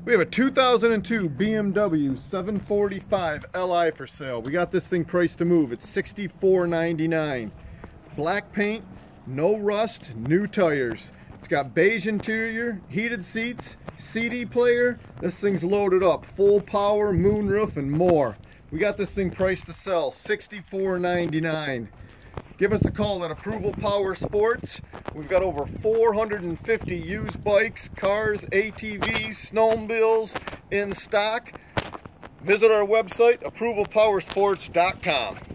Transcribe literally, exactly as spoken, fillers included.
We have a two thousand two B M W seven forty-five L I for sale. We got this thing priced to move. It's sixty-four ninety-nine. It's black paint, no rust, new tires. It's got beige interior, heated seats, C D player. This thing's loaded up, full power, moonroof, and more. We got this thing priced to sell, sixty-four ninety-nine. Give us a call at Approval Power Sports. We've got over four hundred fifty used bikes, cars, A T Vs, snowmobiles in stock. Visit our website, approval power sports dot com.